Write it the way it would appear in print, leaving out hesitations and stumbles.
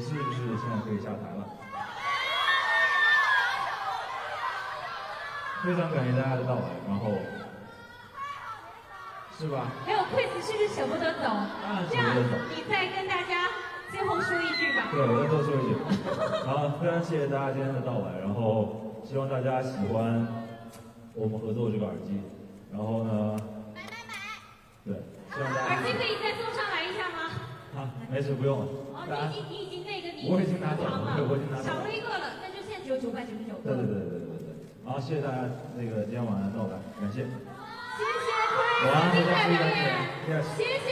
是不是现在可以下台了？非常感谢大家的到来，然后是吧？ 还有 Chris 是不是舍不得走？这样你再跟大家最后说一句吧。 对，我再多说一句。好，非常谢谢大家今天的到来，然后希望大家喜欢我们合作这个耳机，然后呢，对，希望大家。 耳机可以再送上来一下吗？ 啊，没事，不用了。 哦，你已经那个你我已经拿走了，对，我已经拿走了。 少了一个了，那就现在只有999个。 对。好，谢谢大家那个今天晚上的到来，感谢。 谢谢 Chris 精彩表演，谢谢。